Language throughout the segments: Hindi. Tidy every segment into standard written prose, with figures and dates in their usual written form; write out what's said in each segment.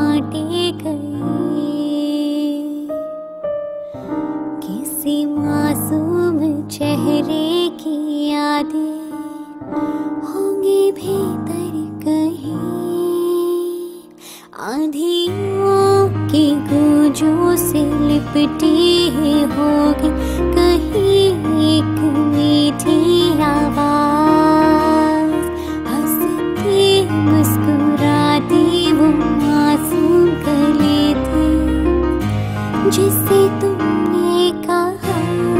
बांटे गए। किसी मासूम चेहरे की यादें होंगी भीतर कहीं, आंधियों की गूंजों से लिपटी ही होगी कहीं एक मीठी आवाज। हंसती मुस्कुराती वो मासूम कली थी जिसे तुमने कहा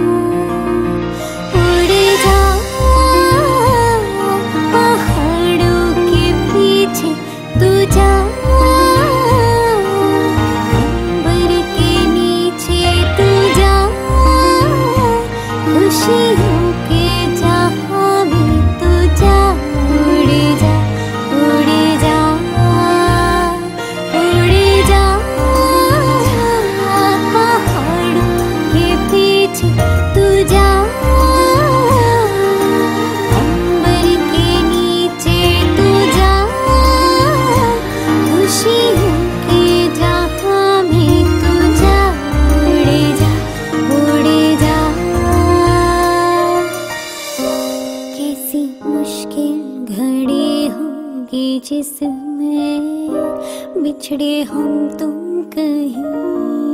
उड़ जाओ पहाड़ों के पीछे तू जा, अंबर के नीचे तू जा, खुशियों के जहां में तू जा। उड़ जा उड़ जा उड़ जा पहाड़ों के पीछे तू जा, अंबर के नीचे तू जा, खुशियों के जहां में तू जा। उड़ जा उड़ जा। कैसी मुश्किल घड़ी होगी जिसमें बिछड़े हम तुम कहीं,